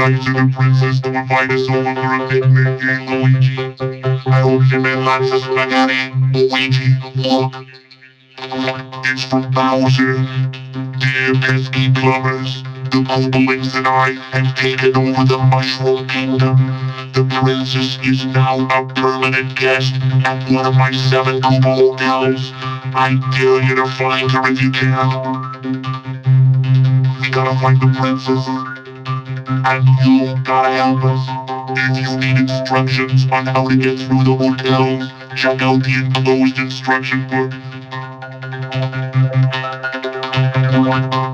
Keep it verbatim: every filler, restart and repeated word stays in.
night to the princess to invite us over for a picnic. Hey Luigi, I hope you made lots of spaghetti. Luigi, look, it's from Bowser. Dear pesky plumbers, the Kobolins and I have taken over the Mushroom Kingdom. The princess is now a permanent guest at one of my seven Koopa hotels. I dare you to find her if you can. We gotta find the princess, and you gotta help us. If you need instructions on how to get through the hotels, check out the enclosed instruction book.